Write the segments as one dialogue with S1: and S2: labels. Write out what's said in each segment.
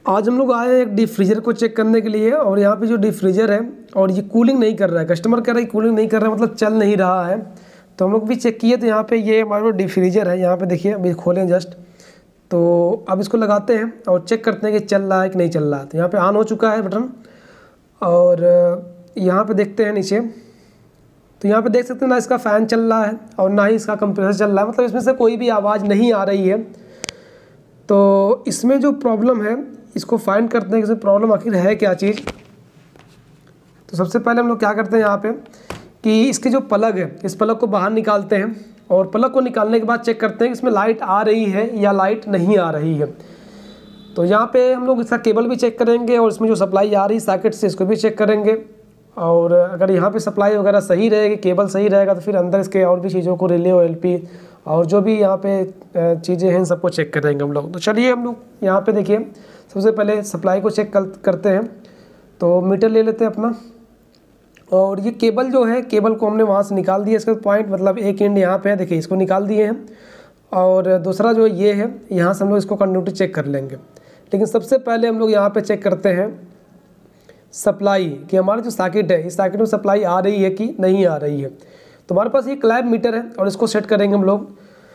S1: आज हम लोग आए हैं एक डीप फ्रीजर को चेक करने के लिए और यहाँ पे जो डीप फ्रीजर है और ये कूलिंग नहीं कर रहा है। कस्टमर कह रहा है कूलिंग नहीं कर रहा है, मतलब चल नहीं रहा है। तो हम लोग भी चेक किए तो यहाँ पे ये हमारा डीप फ्रीजर है। यहाँ पे देखिए अभी खोलें जस्ट, तो अब इसको लगाते हैं और चेक करते हैं कि चल रहा है कि नहीं चल रहा है। तो यहाँ पे ऑन हो चुका है बटन और यहाँ पे देखते हैं नीचे, तो यहाँ पे देख सकते हैं ना इसका फ़ैन चल रहा है और ना ही इसका कंप्रेसर चल रहा है, मतलब इसमें से कोई भी आवाज़ नहीं आ रही है। तो इसमें जो प्रॉब्लम है इसको फाइंड करते हैं कि इसमें प्रॉब्लम आखिर है क्या चीज़। तो सबसे पहले हम लोग क्या करते हैं यहाँ पे कि इसके जो प्लग है इस प्लग को बाहर निकालते हैं और प्लग को निकालने के बाद चेक करते हैं कि इसमें लाइट आ रही है या लाइट नहीं आ रही है। तो यहाँ पे हम लोग इसका केबल भी चेक करेंगे और इसमें जो सप्लाई आ रही है सॉकेट से इसको भी चेक करेंगे। और अगर यहाँ पे सप्लाई वगैरह सही रहेगी, केबल सही रहेगा, तो फिर अंदर इसके और भी चीज़ों को रिले OLP और जो भी यहाँ पे चीज़ें हैं सबको चेक करेंगे हम लोग। तो चलिए हम लोग यहाँ पे देखिए सबसे पहले सप्लाई को चेक करते हैं। तो मीटर ले लेते हैं अपना और ये केबल जो है केबल को हमने वहाँ से निकाल दिया। इसका पॉइंट मतलब एक एंड यहाँ पे है, देखिए इसको निकाल दिए हैं और दूसरा जो ये है यहाँ से हम लोग इसको कंटिन्यूटी चेक कर लेंगे। लेकिन सबसे पहले हम लोग यहाँ पे चेक करते हैं सप्लाई कि हमारा जो सॉकेट है इस सॉकेट में सप्लाई आ रही है कि नहीं आ रही है। तो हमारे पास ये क्लैंप मीटर है और इसको सेट करेंगे हम लोग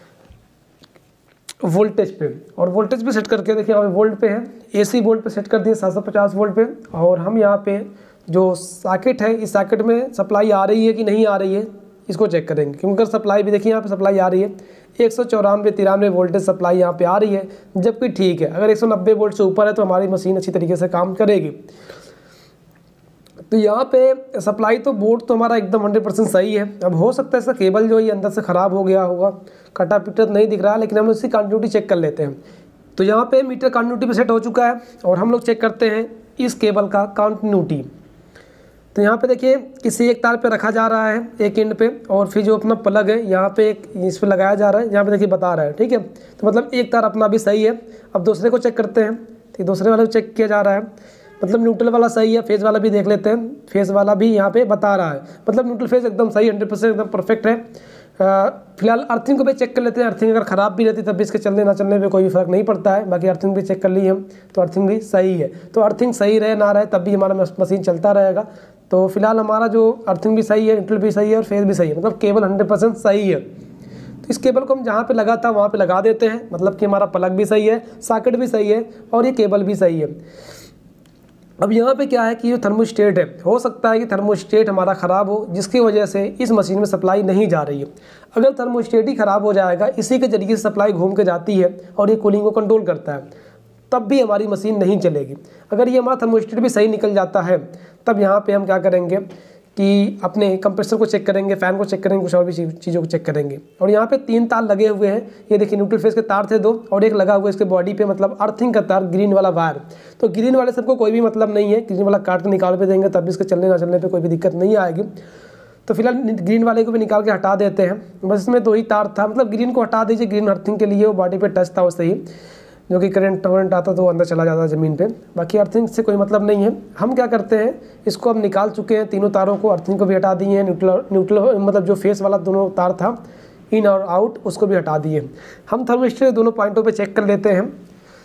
S1: वोल्टेज पे, और वोल्टेज पे सेट करके देखिए हमें वोल्ट पे है, AC वोल्ट पे सेट कर दिए 750 वोल्ट पे। और हम यहाँ पे जो सॉकेट है इस सॉकेट में सप्लाई आ रही है कि नहीं आ रही है इसको चेक करेंगे। क्योंकि अगर सप्लाई भी देखिए यहाँ पे सप्लाई आ रही है 194-93 वोल्टेज सप्लाई यहाँ पे आ रही है, जबकि ठीक है अगर 190 वोल्ट से ऊपर है तो हमारी मशीन अच्छी तरीके से काम करेगी। तो यहाँ पे सप्लाई तो बोर्ड तो हमारा एकदम 100% सही है। अब हो सकता है इसका केबल जो ये अंदर से ख़राब हो गया होगा, कटा पिटा नहीं दिख रहा है, लेकिन हम इसकी कंटिन्यूटी चेक कर लेते हैं। तो यहाँ पे मीटर कंटिन्यूटी पे सेट हो चुका है और हम लोग चेक करते हैं इस केबल का कंटिन्यूटी। तो यहाँ पे देखिए किसी एक तार पे रखा जा रहा है एक एंड पे और फिर जो अपना प्लग है यहाँ पे एक इस पर लगाया जा रहा है, यहाँ पे देखिए बता रहा है, ठीक है। तो मतलब एक तार अपना भी सही है। अब दूसरे को चेक करते हैं, तो दूसरे वाले को चेक किया जा रहा है, मतलब न्यूट्रल वाला सही है। फेज़ वाला भी देख लेते हैं, फेज़ वाला भी यहाँ पे बता रहा है, मतलब न्यूट्रल फेज़ एकदम सही 100% एकदम परफेक्ट है। फिलहाल अर्थिंग को भी चेक कर लेते हैं। अर्थिंग अगर ख़राब भी रहती तब भी इसके चलने ना चलने में कोई भी फ़र्क नहीं पड़ता है। बाकी अर्थिंग भी चेक कर ली हम तो अर्थिंग भी सही है। तो अर्थिंग सही रहे ना रहे तब भी हमारा मशीन चलता रहेगा। तो फिलहाल हमारा जो अर्थिंग भी सही है, न्यूट्रल भी सही है और फेज़ भी सही है, मतलब केबल 100% सही है। तो इस केबल को हम जहाँ पे लगा था वहाँ पे लगा देते हैं, मतलब कि हमारा प्लग भी सही है, सॉकेट भी सही है और ये केबल भी सही है। अब यहाँ पे क्या है कि ये थर्मोस्टेट है, हो सकता है कि थर्मोस्टेट हमारा ख़राब हो जिसकी वजह से इस मशीन में सप्लाई नहीं जा रही है। अगर थर्मोस्टेट ही ख़राब हो जाएगा, इसी के ज़रिए से सप्लाई घूम के जाती है और ये कूलिंग को कंट्रोल करता है, तब भी हमारी मशीन नहीं चलेगी। अगर ये हमारा थर्मोस्टेट भी सही निकल जाता है तब यहाँ पे हम क्या करेंगे कि अपने कंप्रेसर को चेक करेंगे, फ़ैन को चेक करेंगे, कुछ और भी चीज़ों को चेक करेंगे। और यहाँ पे 3 तार लगे हुए हैं, ये देखिए न्यूट्रल फेस के तार थे 2 और एक लगा हुआ है इसके बॉडी पे, मतलब अर्थिंग का तार ग्रीन वाला वायर। तो ग्रीन वाले सबको कोई भी मतलब नहीं है, ग्रीन वाला काट के निकाल पे देंगे तब भी इसके चलने ना चलने पर कोई भी दिक्कत नहीं आएगी। तो फिलहाल ग्रीन वाले को भी निकाल के हटा देते हैं। बस इसमें 2 ही तार था, मतलब ग्रीन को हटा दीजिए, ग्रीन अर्थिंग के लिए वो बॉडी पे टच था उससे ही, जो कि करंट वरंट आता तो वो अंदर चला जाता ज़मीन पे। बाकी अर्थिंग से कोई मतलब नहीं है। हम क्या करते हैं इसको अब निकाल चुके हैं तीनों तारों को, अर्थिंग को भी हटा दिए हैं, न्यूट्रल मतलब जो फेस वाला दोनों तार था इन और आउट उसको भी हटा दिए। हम थर्मिस्टर दोनों पॉइंटों पे चेक कर लेते हैं।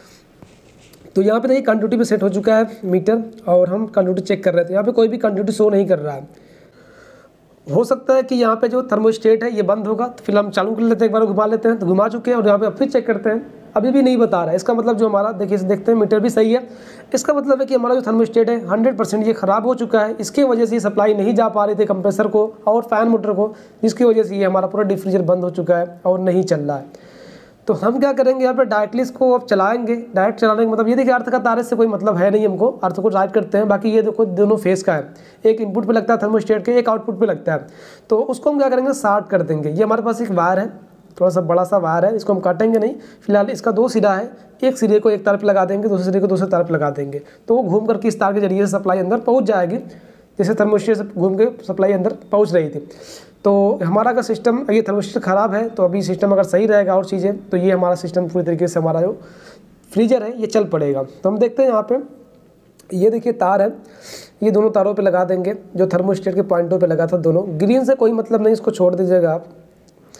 S1: तो यहाँ पे देखिए कंटिन्यूटी पे सेट हो चुका है मीटर और हम कंटिन्यूटी चेक कर रहे थे। यहाँ पे कोई भी कंटिन्यूटी शो नहीं कर रहा है। हो सकता है कि यहाँ पे जो थर्मोस्टेट है ये बंद होगा, तो फिर हम चालू कर लेते हैं, एक बार घुमा लेते हैं। तो घुमा चुके हैं और यहाँ पे फिर चेक करते हैं, अभी भी नहीं बता रहा है। इसका मतलब जो हमारा देखिए देखते हैं मीटर भी सही है। इसका मतलब है कि हमारा जो थर्मोस्टेट है 100% ये ख़राब हो चुका है। इसकी वजह से ये सप्लाई नहीं जा पा रही थी कंप्रेसर को और फ़ैन मोटर को, जिसकी वजह से ये हमारा पूरा डीप फ्रीजर बंद हो चुका है और नहीं चल रहा है। तो हम क्या करेंगे यहाँ पे डायरेक्टली इसको अब चलाएंगे। डायरेक्ट चलाने का मतलब ये देखिए अर्थ का तार से कोई मतलब है नहीं हमको, अर्थ को डायरेक्ट करते हैं। बाकी ये देखो दोनों फेस का है, एक इनपुट पे लगता है थर्मोस्टेट के, एक आउटपुट पे लगता है। तो उसको हम क्या करेंगे शार्ट कर देंगे। ये हमारे पास एक वायर है, थोड़ा सा बड़ा सा वायर है, इसको हम काटेंगे नहीं। फिलहाल इसका 2 सिरा है, एक सिरे को एक तार पे लगा देंगे, दूसरे सिरे को दूसरे तार पे लगा देंगे, तो वो घूम करके इस तार के जरिए से सप्लाई अंदर पहुँच जाएगी, जैसे थर्मोस्टेट से घूम के सप्लाई अंदर पहुँच रही थी। तो हमारा का सिस्टम ये थर्मोस्टेट ख़राब है, तो अभी सिस्टम अगर सही रहेगा और चीज़ें तो ये हमारा सिस्टम पूरी तरीके से हमारा जो फ्रीजर है ये चल पड़ेगा। तो हम देखते हैं यहाँ पे ये देखिए तार है, ये दोनों तारों पे लगा देंगे जो थर्मोस्टेट के पॉइंटों पे लगा था दोनों। ग्रीन से कोई मतलब नहीं, इसको छोड़ दीजिएगा आप।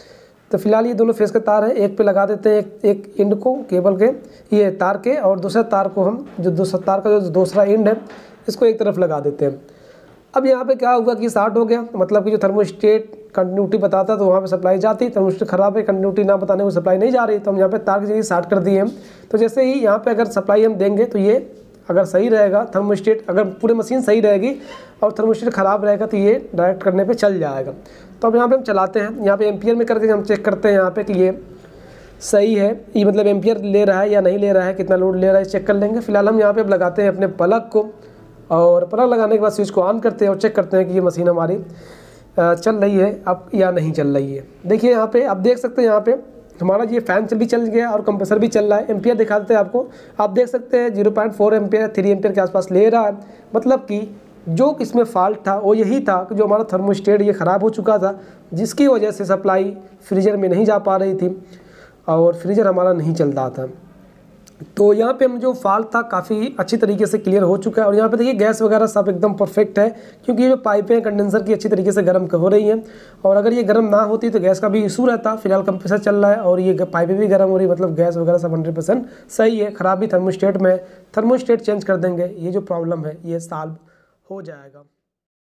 S1: तो फिलहाल ये दोनों फेस के तार हैं, एक पे लगा देते हैं एक एंड को केबल के, ये तार के, और दूसरे तार को हम जो दूसरा तार का जो दूसरा एंड है इसको एक तरफ लगा देते हैं। अब यहाँ पे क्या हुआ कि स्टार्ट हो गया, मतलब कि जो थर्मोस्टेट कंटिन्यूटी बताता तो वहाँ पे सप्लाई जाती, थर्मोस्टेट खराब है, कंटिन्यूटी ना बताने को सप्लाई नहीं जा रही, तो हम यहाँ पे तार के जरिए स्टार्ट कर दिए हम। तो जैसे ही यहाँ पे अगर सप्लाई हम देंगे तो ये अगर सही रहेगा, थर्मोस्टेट अगर पूरी मशीन सही रहेगी और थर्मोस्टेट ख़राब रहेगा तो ये डायरेक्ट करने पे चल जाएगा। तो अब यहाँ पे हम चलाते हैं, यहाँ पे एम्पियर में करके हम चेक करते हैं यहाँ पे कि ये सही है, ये मतलब एम्पियर ले रहा है या नहीं ले रहा है, कितना लोड ले रहा है चेक कर लेंगे। फिलहाल हम यहाँ पे अब लगाते हैं अपने प्लग को, और प्लग लगाने के बाद स्विच को ऑन करते हैं और चेक करते हैं कि ये मशीन हमारी चल रही है अब या नहीं चल रही है। देखिए यहाँ पे आप देख सकते हैं, यहाँ पे हमारा ये फैन भी चल गया और कंप्रेसर भी चल रहा है। एम्पियर दिखा देते हैं आपको, आप देख सकते हैं 0.4 एम्पियर 3 एम्पियर के आसपास ले रहा है। मतलब कि जो इसमें फॉल्ट था वो यही था कि जो हमारा थर्मोस्टेट ये ख़राब हो चुका था, जिसकी वजह से सप्लाई फ्रीजर में नहीं जा पा रही थी और फ्रीजर हमारा नहीं चल रहा था। तो यहाँ पे हम जो फॉल्ट था काफ़ी अच्छी तरीके से क्लियर हो चुका है। और यहाँ पे देखिए गैस वगैरह सब एकदम परफेक्ट है, क्योंकि ये जो पाइपें हैं कंडेंसर की अच्छी तरीके से गर्म हो रही हैं, और अगर ये गर्म ना होती तो गैस का भी इशू रहता। फिलहाल कंप्रेसर चल रहा है और ये पाइपें भी गर्म हो रही है, मतलब गैस वगैरह सब 100% सही है। खराबी थर्मोस्टेट में, थर्मोस्टेट चेंज कर देंगे, ये जो प्रॉब्लम है ये सॉल्व हो जाएगा।